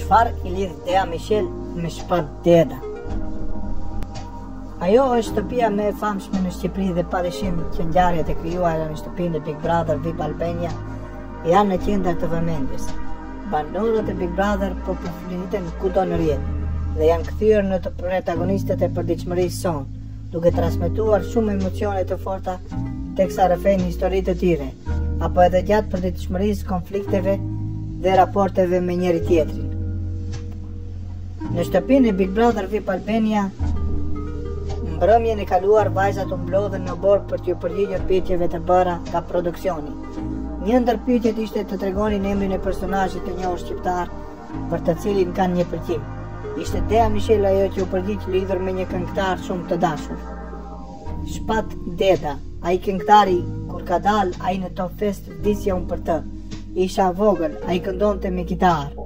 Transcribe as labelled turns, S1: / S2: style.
S1: Çfarë I lidh Dea Michel me shpat Deda? Ajo është shtëpia më e famshme në Shqipëri dhe padyshim që ngjarjet e krijuara në shtëpinë e Big Brother VIP Albania janë në qendër të vëmendjes. Banorët e Big Brother po përfliten kudo në rrjet dhe janë kthyer në të protagonistët e përditshmërisë sonë, duke transmetuar shumë emocione të forta teksa rrëfejnë histori të tyre, apo edhe gjatë përditshmërisë, konflikteve dhe raporteve me njëri tjetrin. Në shtëpinë e Big Brother VIP Albania, mbrëmjen e kaluar vajzat u mblodhen në borë për t'ju përgjigjur pyetjeve të bëra nga produksioni. Një ndër pyetjet ishte të tregonin emrin e personazhit të njohur shqiptar për të cilin kanë një përgjigje. Ishte Dea Michel ajo që u përgjigj lidhur me një këngëtar shumë të dashur. Shpat Deda, ai këngëtari, kur ka dalë ai në Top Fest, vdisja unë për të. Isha vogël, ai këndonte me kitarë.